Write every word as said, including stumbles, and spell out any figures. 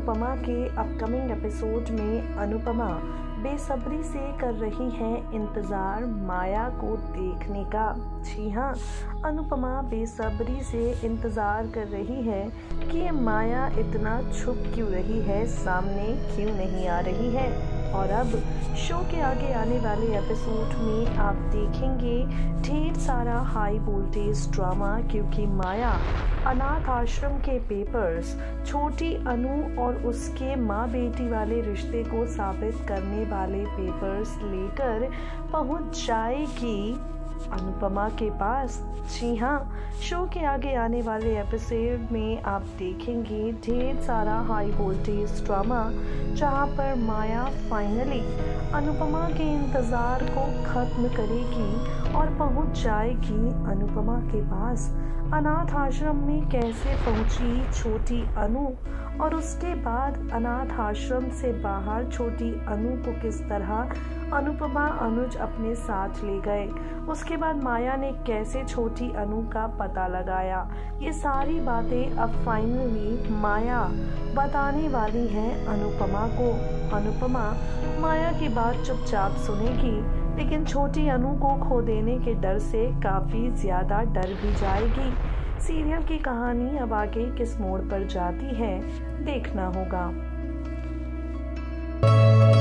अनुपमा के upcoming episode में अनुपमा बेसब्री से कर रही है इंतज़ार माया को देखने का। जी हाँ, अनुपमा बेसब्री से इंतज़ार कर रही है कि माया इतना छुप क्यों रही है, सामने क्यों नहीं आ रही है। और अब शो के आगे आने वाले एपिसोड में आप देखेंगे ढेर सारा हाई वोल्टेज ड्रामा, क्योंकि माया अनाथ आश्रम के पेपर्स छोटी अनु और उसके माँ बेटी वाले रिश्ते को साबित करने वाले पेपर्स लेकर पहुंच जाएगी अनुपमा के पास। जी हाँ, शो के आगे आने वाले एपिसोड में आप देखेंगे ढेर सारा हाई वोल्टेज ड्रामा, जहाँ पर माया फाइनली अनुपमा के इंतज़ार को ख़त्म करेगी और पहुँच जाएगी अनुपमा के पास। अनाथ आश्रम में कैसे पहुँची छोटी अनु और उसके बाद अनाथ आश्रम से बाहर छोटी अनु को किस तरह अनुपमा अनुज अपने साथ ले गए, उसके बाद माया ने कैसे छोटी अनु का पता लगाया, ये सारी बातें अब फाइनली माया बताने वाली हैं अनुपमा को। अनुपमा माया की बात चुपचाप सुनेगी, लेकिन छोटी अनु को खो देने के डर से काफ़ी ज़्यादा डर भी जाएगी। सीरियल की कहानी अब आगे किस मोड़ पर जाती है, देखना होगा।